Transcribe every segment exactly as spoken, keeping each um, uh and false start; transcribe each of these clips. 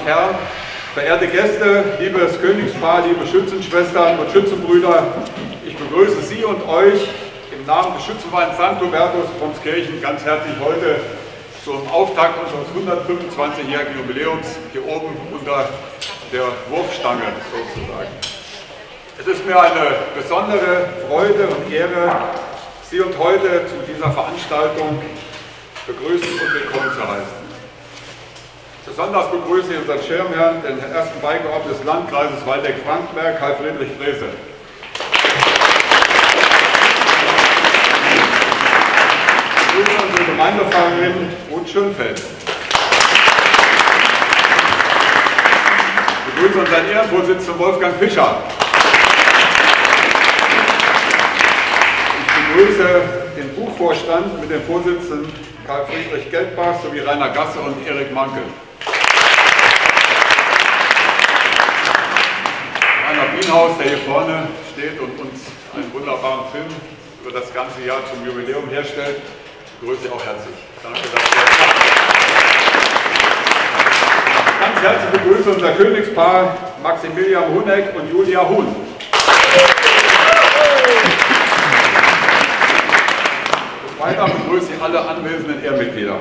und Herren, verehrte Gäste, liebes Königspaar, liebe Schützenschwestern und Schützenbrüder, ich begrüße Sie und euch im Namen des Schützenvereins Sankt Hubertus Bromskirchen ganz herzlich heute zum Auftakt unseres hundertfünfundzwanzigjährigen Jubiläums hier oben unter der Wurfstange sozusagen. Es ist mir eine besondere Freude und Ehre, Sie und heute zu dieser Veranstaltung begrüßen und willkommen zu heißen. Besonders begrüße ich unseren Schirmherrn, den ersten Beigeordneten des Landkreises Waldeck-Frankenberg, Karl Friedrich Frese. Ich begrüße unsere Gemeindepfarrerin Ruth Schönfeld. Ich begrüße unseren Ehrenvorsitzenden Wolfgang Fischer. Ich begrüße den Buchvorstand mit den Vorsitzenden Karl Friedrich Geldbach sowie Rainer Gasse und Erik Mankel. Rainer Bienhaus, der hier vorne steht und uns einen wunderbaren Film über das ganze Jahr zum Jubiläum herstellt, begrüße ich auch herzlich. Danke, dass ihr ganz herzlich begrüße unser Königspaar Maximilian Huneck und Julia Huhn. Weiter begrüße ich alle anwesenden Ehrmitglieder.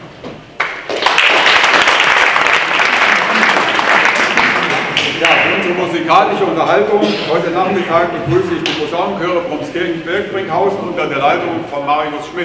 Ja, für unsere musikalische Unterhaltung heute Nachmittag begrüße ich die Posaunenchöre Bromskirchen-Birkbringhausen unter der Leitung von Marius Schmidt.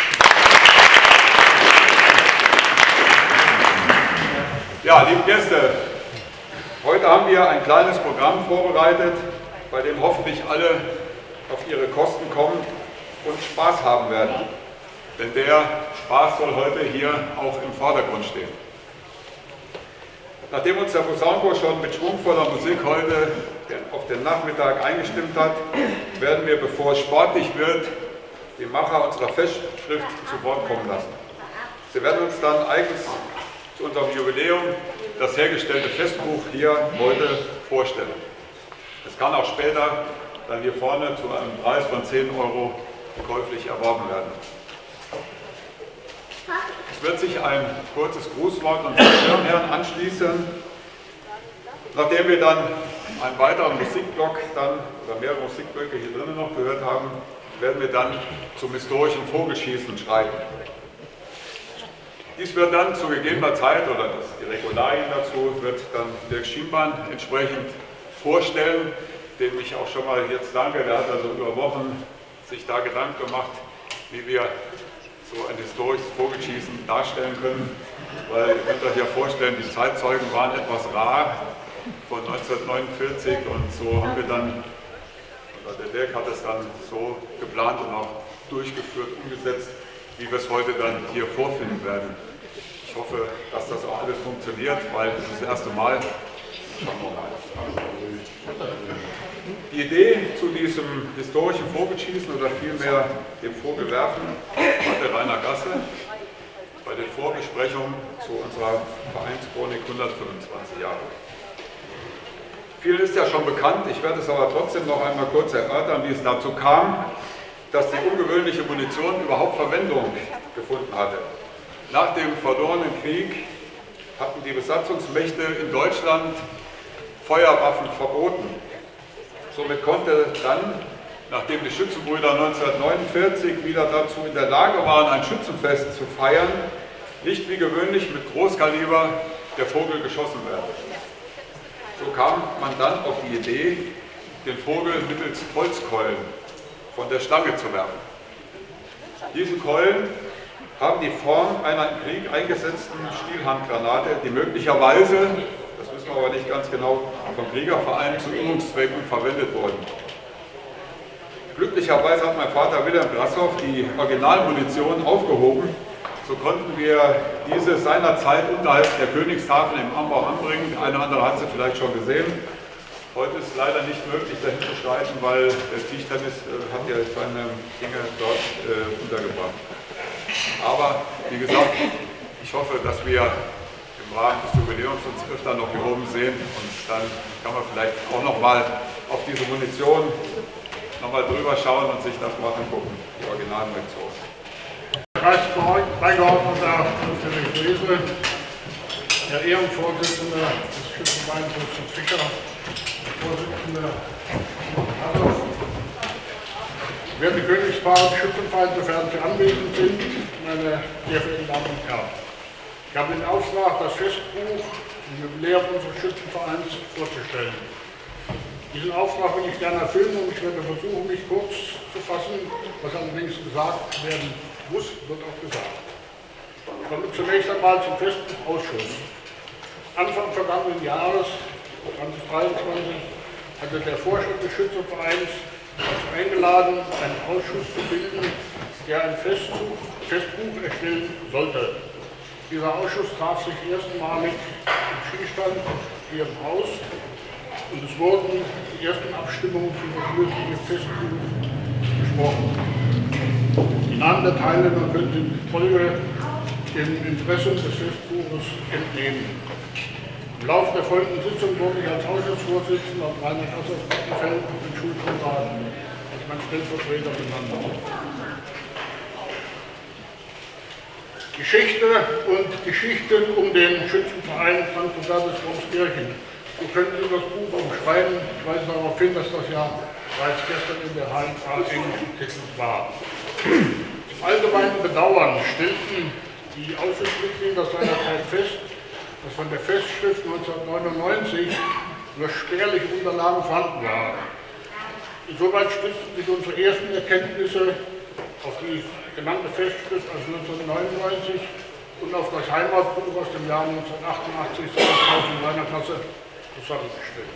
Ja, liebe Gäste, heute haben wir ein kleines Programm vorbereitet, bei dem hoffentlich alle auf ihre Kosten kommen und Spaß haben werden. Denn der Spaß soll heute hier auch im Vordergrund stehen. Nachdem uns der Posaunenchor schon mit schwungvoller Musik heute auf den Nachmittag eingestimmt hat, werden wir, bevor es sportlich wird, die Macher unserer Festschrift zu Wort kommen lassen. Sie werden uns dann eigens zu unserem Jubiläum das hergestellte Festbuch hier heute vorstellen. Es kann auch später dann hier vorne zu einem Preis von zehn Euro käuflich erworben werden. Es wird sich ein kurzes Grußwort unseres Schirmherrn anschließen, nachdem wir dann einen weiteren Musikblock dann, oder mehrere Musikblöcke hier drinnen noch gehört haben, werden wir dann zum historischen Vogelschießen schreiten. Dies wird dann zu gegebener Zeit, oder das, die Regularien dazu, wird dann Dirk Schienbein entsprechend vorstellen, dem ich auch schon mal jetzt danke. Der hat also über Wochen sich da Gedanken gemacht, wie wir so ein historisches Vogelschießen darstellen können, weil ihr könnt euch ja vorstellen, die Zeitzeugen waren etwas rar von neunzehnhundertneunundvierzig und so haben wir dann, oder der Dirk hat es dann so geplant und auch durchgeführt, umgesetzt, wie wir es heute dann hier vorfinden werden. Ich hoffe, dass das auch alles funktioniert, weil das ist das erste Mal. Schauen wir mal. Die Idee zu diesem historischen Vogelschießen oder vielmehr dem Vogelwerfen hatte Rainer Gasse bei den Vorbesprechungen zu unserer Vereinschronik hundertfünfundzwanzig Jahre. Vielen ist ja schon bekannt, ich werde es aber trotzdem noch einmal kurz erörtern, wie es dazu kam, dass die ungewöhnliche Munition überhaupt Verwendung gefunden hatte. Nach dem verlorenen Krieg hatten die Besatzungsmächte in Deutschland Feuerwaffen verboten. Somit konnte dann, nachdem die Schützenbrüder neunzehnhundertneunundvierzig wieder dazu in der Lage waren, ein Schützenfest zu feiern, nicht wie gewöhnlich mit Großkaliber der Vogel geschossen werden. So kam man dann auf die Idee, den Vogel mittels Holzkeulen von der Stange zu werfen. Diese Keulen haben die Form einer im Krieg eingesetzten Stielhandgranate, die möglicherweise, das wissen wir aber nicht ganz genau, vom Kriegerverein zu Übungszwecken verwendet wurden. Glücklicherweise hat mein Vater Wilhelm Grassoff die Originalmunition aufgehoben. So konnten wir diese seinerzeit unterhalb der Königstafel im Ambau anbringen. Der eine oder andere hat sie vielleicht schon gesehen. Heute ist es leider nicht möglich, dahin zu schreiten, weil der Tischtennis äh, hat ja seine Dinge dort äh, untergebracht. Aber wie gesagt, ich hoffe, dass wir im Rahmen des Jubiläums uns öfter noch hier oben sehen und dann kann man vielleicht auch noch mal auf diese Munition noch mal drüber schauen und sich das mal angucken, die Originalmunition. Beigeordneter Friedrich Frese, Herr Ehrenvorsitzender des Schützenvereins Fischer, Vorsitzender Hassow, werte Königspaare des Schützenvereins, sofern Sie anwesend sind, meine sehr verehrten Damen und Herren. Ich habe den Auftrag, das Festbuch im Jubiläum unseres Schützenvereins vorzustellen. Diesen Auftrag will ich gerne erfüllen und ich werde versuchen, mich kurz zu fassen. Was allerdings gesagt werden muss, wird auch gesagt. Ich komme zunächst einmal zum Festbuchausschuss. Anfang vergangenen Jahres, zweitausenddreiundzwanzig, hatte der Vorstand des Schützenvereins dazu eingeladen, einen Ausschuss zu bilden, der ein Festbuch, Festbuch erstellen sollte. Dieser Ausschuss traf sich erstmalig im Schießstand hier im Haus. Und es wurden die ersten Abstimmungen für das mögliche Festbuch besprochen. Die Namen der Teilnehmer können Sie in Folge im Impressum des Festbuches entnehmen. Im Laufe der folgenden Sitzung wurde ich als Ausschussvorsitzender auf Reinhard Assers Battenfeld und den Schulkonrad als mein Stellvertreter benannt. Geschichte und Geschichten um den Schützenverein Sankt Hubertus Wormskirchen. So können Sie das Buch umschreiben. Ich weise darauf hin, dass das ja bereits gestern in der H N A englischen Titel war. Zum allgemeinen Bedauern stellten die Ausschussmitglieder seinerzeit fest, dass von der Festschrift neunzehnhundertneunundneunzig nur spärliche Unterlagen vorhanden waren. Insoweit stützten sich unsere ersten Erkenntnisse auf die genannte Festschrift aus neunzehnhundertneunundneunzig und auf das Heimatbuch aus dem Jahr neunzehnhundertachtundachtzig in meiner Klasse zusammengestellt.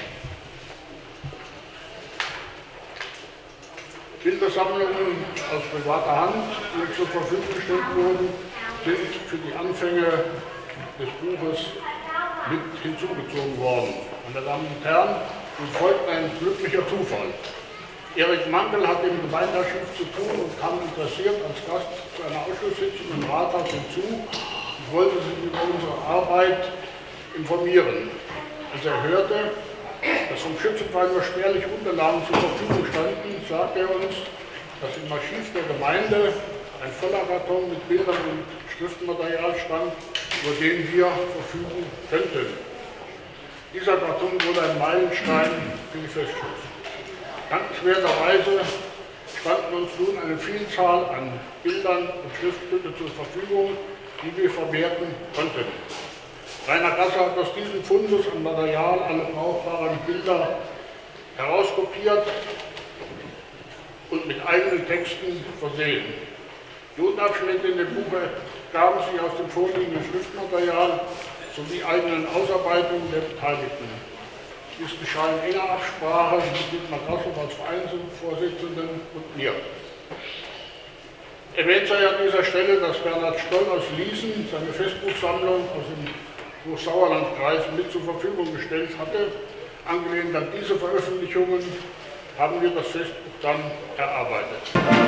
Bildersammlungen aus privater Hand, die uns zur Verfügung gestellt wurden, sind für die Anfänge des Buches mit hinzugezogen worden. Meine Damen und Herren, uns folgt ein glücklicher Zufall. Erik Mankel hat im Gemeindearchiv zu tun und kam interessiert als Gast zu einer Ausschusssitzung im Rathaus hinzu und wollte sich über unsere Arbeit informieren. Als er hörte, dass vom Schützenverein nur spärliche Unterlagen zur Verfügung standen, sagte er uns, dass im Archiv der Gemeinde ein voller Karton mit Bildern und Schriftmaterial stand, über den wir verfügen könnten. Dieser Karton wurde ein Meilenstein für die Festschrift. Dankenswerterweise standen uns nun eine Vielzahl an Bildern und Schriftstücke zur Verfügung, die wir verwerten konnten. Reinhard Gasser hat aus diesem Fundus an Material alle brauchbaren Bilder herauskopiert und mit eigenen Texten versehen. Die Unterabschnitte in dem Buch ergaben sich aus dem vorliegenden Schriftmaterial sowie eigenen Ausarbeitungen der Beteiligten. Dies geschah in enger Absprache mit Dietmar Gasser als Vereinsvorsitzenden und mir. Erwähnt sei an dieser Stelle, dass Bernhard Stoll aus Liesen seine Festbuchsammlung aus dem Sauerlandkreis mit zur Verfügung gestellt hatte. Angelehnt an diese Veröffentlichungen haben wir das Festbuch dann erarbeitet.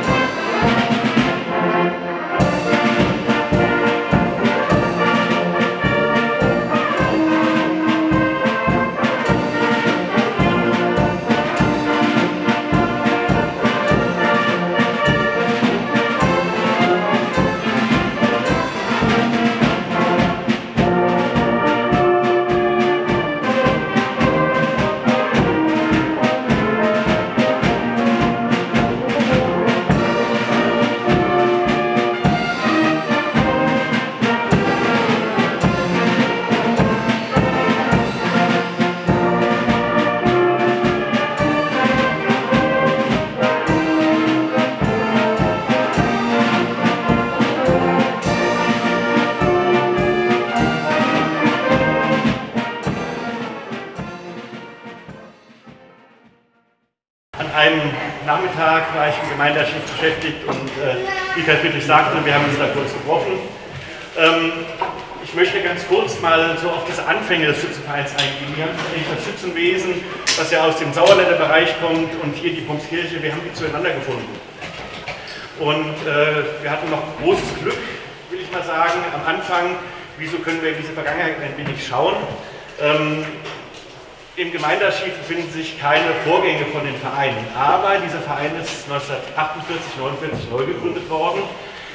Am Nachmittag war ich im Gemeindearchiv beschäftigt und äh, wie Karl Friedrich sagte, wir haben uns da kurz getroffen. Ähm, ich möchte ganz kurz mal so auf diese Anfänge des Schützenvereins eingehen. Wir haben tatsächlich das Schützenwesen, was ja aus dem Sauerländer Bereich kommt, und hier die Wormskirche, wir haben die zueinander gefunden. Und äh, wir hatten noch großes Glück, will ich mal sagen, am Anfang. Wieso können wir in diese Vergangenheit ein wenig schauen? Ähm, Im Gemeindearchiv befinden sich keine Vorgänge von den Vereinen, aber dieser Verein ist neunzehnhundertachtundvierzig neunundvierzig neu gegründet worden.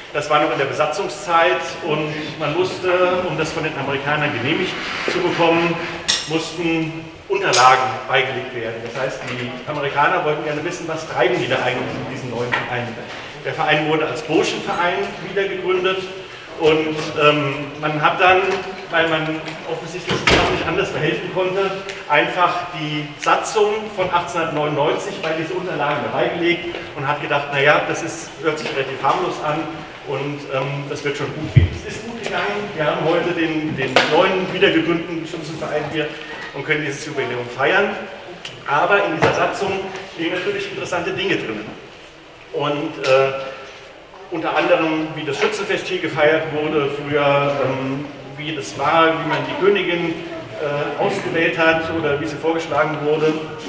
Das war noch in der Besatzungszeit und man musste, um das von den Amerikanern genehmigt zu bekommen, mussten Unterlagen beigelegt werden. Das heißt, die Amerikaner wollten gerne wissen, was treiben die da eigentlich in diesen neuen Vereinen. Der Verein wurde als Burschenverein wieder gegründet und ähm, man hat dann, weil man offensichtlich auch nicht anders behelfen konnte, einfach die Satzung von achtzehnhundertneunundneunzig bei diesen Unterlagen dabei gelegt und hat gedacht, naja, das ist, hört sich relativ harmlos an und ähm, das wird schon gut gehen. Es ist gut gegangen, wir haben heute den, den neuen wiedergegründeten Schützenverein hier und können dieses Jubiläum feiern, aber in dieser Satzung stehen natürlich interessante Dinge drin. Und äh, unter anderem, wie das Schützenfest hier gefeiert wurde, früher, ähm, wie das war, wie man die Königin äh, ausgewählt hat oder wie sie vorgeschlagen wurde.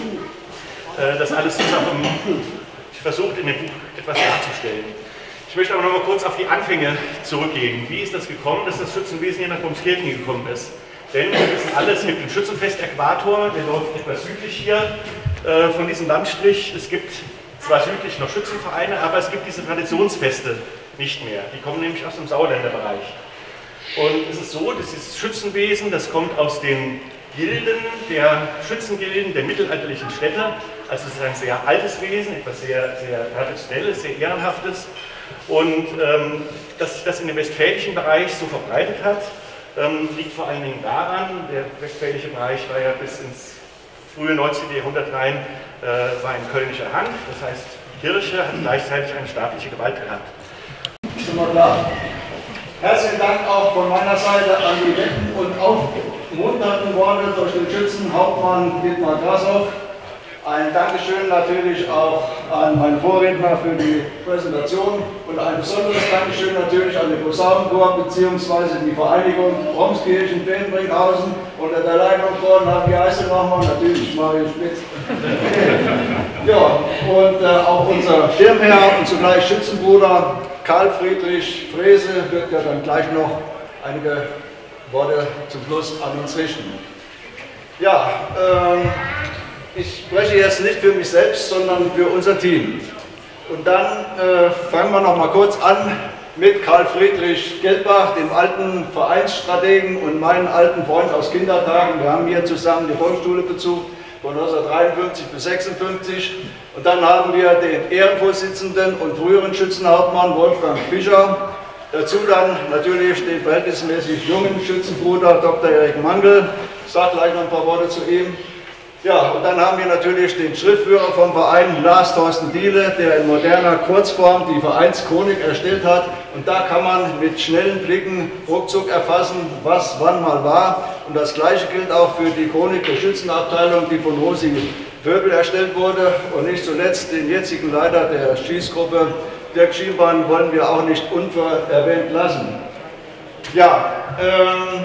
Äh, das alles zusammen versucht in dem Buch etwas darzustellen. Ich möchte aber noch mal kurz auf die Anfänge zurückgehen. Wie ist das gekommen, dass das Schützenwesen hier nach Bromskirchen gekommen ist? Denn wir wissen alle, es gibt den Schützenfest-Äquator, der läuft etwas südlich hier äh, von diesem Landstrich. Es gibt zwar südlich noch Schützenvereine, aber es gibt diese Traditionsfeste nicht mehr. Die kommen nämlich aus dem Sauerländerbereich. Und es ist so, dass dieses Schützenwesen, das kommt aus den Gilden, der Schützengilden der mittelalterlichen Städte. Also es ist ein sehr altes Wesen, etwas sehr, sehr traditionelles, sehr ehrenhaftes. Und ähm, dass sich das in dem westfälischen Bereich so verbreitet hat, ähm, liegt vor allen Dingen daran, der westfälische Bereich war ja bis ins frühe neunzehnte Jahrhundert rein, äh, war in kölnischer Hand, das heißt, die Kirche hat gleichzeitig eine staatliche Gewalt gehabt. Schon mal klar. Herzlichen Dank auch von meiner Seite an die netten und aufmunternden Worte durch den Schützenhauptmann Dietmar Grashoff. Ein Dankeschön natürlich auch an meinen Vorredner für die Präsentation und ein besonderes Dankeschön natürlich an den Posaunenchor bzw. die Vereinigung Bromskirchen-Bennbringhausen unter der Leitung von, wie heißt er nochmal? Natürlich Mario Spitz. Ja, und äh, auch unser Schirmherr und zugleich Schützenbruder Karl Friedrich Frese wird ja dann gleich noch einige Worte zum Schluss an uns richten. Ja, ähm, ich spreche jetzt nicht für mich selbst, sondern für unser Team. Und dann äh, fangen wir noch mal kurz an mit Karl Friedrich Geldbach, dem alten Vereinsstrategen und meinen alten Freund aus Kindertagen. Wir haben hier zusammen die Volksschule besucht, von neunzehnhundertdreiundfünfzig bis sechsundfünfzig. Und dann haben wir den Ehrenvorsitzenden und früheren Schützenhauptmann Wolfgang Fischer. Dazu dann natürlich den verhältnismäßig jungen Schützenbruder Doktor Erik Mangel. Ich sage gleich noch ein paar Worte zu ihm. Ja, und dann haben wir natürlich den Schriftführer vom Verein, Lars Thorsten Diele, der in moderner Kurzform die Vereinschronik erstellt hat. Und da kann man mit schnellen Blicken ruckzuck erfassen, was wann mal war. Und das Gleiche gilt auch für die Chronik der Schützenabteilung, die von Rosi Wöbel erstellt wurde. Und nicht zuletzt den jetzigen Leiter der Schießgruppe, Dirk Schielmann, wollen wir auch nicht unvererwähnt lassen. Ja, ähm...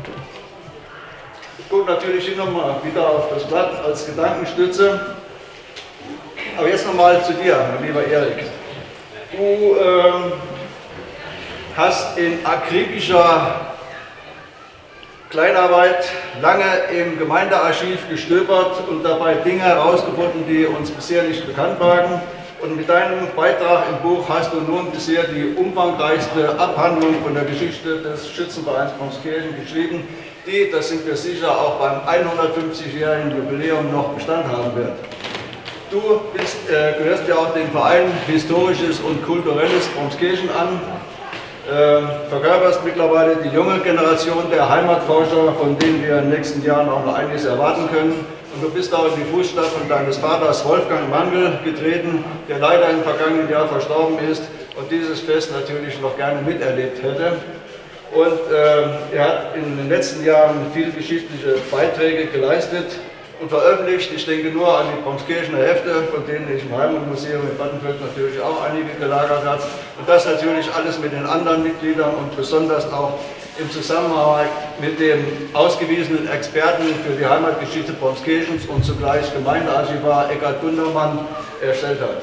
ich gucke natürlich hier nochmal wieder auf das Blatt als Gedankenstütze. Aber jetzt nochmal zu dir, mein lieber Erik. Du ähm, hast in akribischer Kleinarbeit lange im Gemeindearchiv gestöbert und dabei Dinge herausgefunden, die uns bisher nicht bekannt waren. Und mit deinem Beitrag im Buch hast du nun bisher die umfangreichste Abhandlung von der Geschichte des Schützenvereins Bromskirchen geschrieben, die, das sind wir sicher, auch beim hundertfünfzigjährigen Jubiläum noch Bestand haben wird. Du bist, äh, gehörst ja auch dem Verein Historisches und Kulturelles Bromskirchen an, äh, verkörperst mittlerweile die junge Generation der Heimatforscher, von denen wir in den nächsten Jahren auch noch einiges erwarten können. Und du bist auch in die Fußstapfen deines Vaters Wolfgang Mangel getreten, der leider im vergangenen Jahr verstorben ist und dieses Fest natürlich noch gerne miterlebt hätte. Und äh, er hat in den letzten Jahren viele geschichtliche Beiträge geleistet und veröffentlicht. Ich denke nur an die Bromskirchener Hefte, von denen ich im Heimatmuseum in Battenfeld natürlich auch einige gelagert habe. Und das natürlich alles mit den anderen Mitgliedern und besonders auch im Zusammenhang mit dem ausgewiesenen Experten für die Heimatgeschichte Bromskirchens und zugleich Gemeindearchivar Eckhard Gundermann erstellt hat.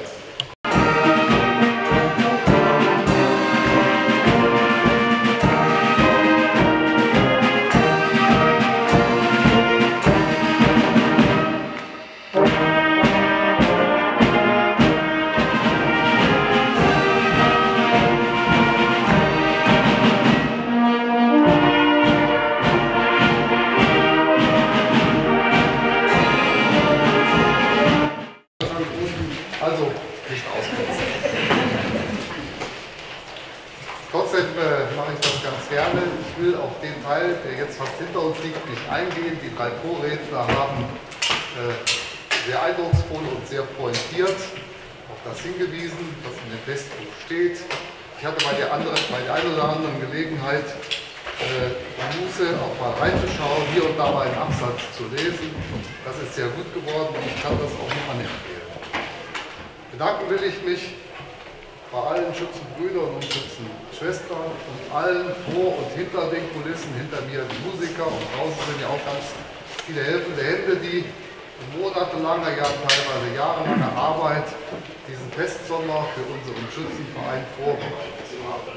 ausnutzen. Trotzdem äh, mache ich das ganz gerne. Ich will auf den Teil, der jetzt fast hinter uns liegt, nicht eingehen. Die drei Vorredner haben äh, sehr eindrucksvoll und sehr pointiert auf das hingewiesen, was in dem Festbuch steht. Ich hatte bei der, anderen, bei der einen oder anderen Gelegenheit äh, Muße auch mal reinzuschauen, hier und da mal einen Absatz zu lesen. Das ist sehr gut geworden und ich kann das auch nur anempfehlen. Bedanken will ich mich bei allen Schützenbrüdern und Schützenschwestern und allen vor und hinter den Kulissen, hinter mir die Musiker und draußen sind ja auch ganz viele helfende Hände, die in monatelanger, ja teilweise jahrelanger Arbeit diesen Festsommer für unseren Schützenverein vorbereitet haben.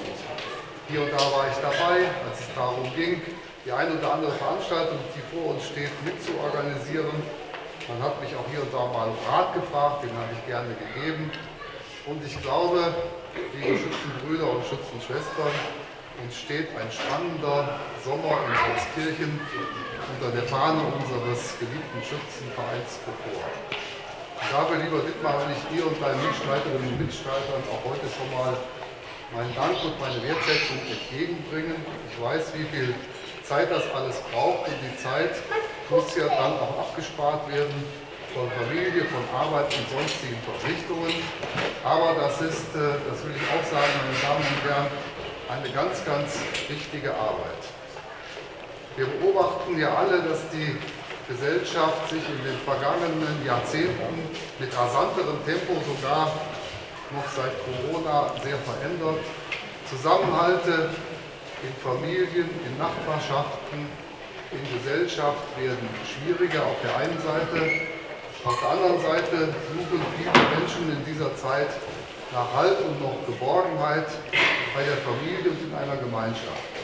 Hier und da war ich dabei, als es darum ging, die eine oder andere Veranstaltung, die vor uns steht, mitzuorganisieren. Man hat mich auch hier und da mal um Rat gefragt, den habe ich gerne gegeben. Und ich glaube, liebe Schützenbrüder und Schützenschwestern, uns steht ein spannender Sommer in Holzkirchen unter der Fahne unseres geliebten Schützenvereins bevor. Und dafür, lieber Dittmar, will ich dir und deinen Mitstreiterinnen und Mitstreitern auch heute schon mal meinen Dank und meine Wertschätzung entgegenbringen. Ich weiß, wie viel Zeit das alles braucht und die Zeit muss ja dann auch abgespart werden von Familie, von Arbeit und sonstigen Verpflichtungen. Aber das ist, das will ich auch sagen, meine Damen und Herren, eine ganz, ganz wichtige Arbeit. Wir beobachten ja alle, dass die Gesellschaft sich in den vergangenen Jahrzehnten mit rasanterem Tempo sogar noch seit Corona sehr verändert. Zusammenhalte in Familien, in Nachbarschaften, in Gesellschaft werden schwieriger auf der einen Seite. Auf der anderen Seite suchen viele Menschen in dieser Zeit nach Halt und noch Geborgenheit bei der Familie und in einer Gemeinschaft.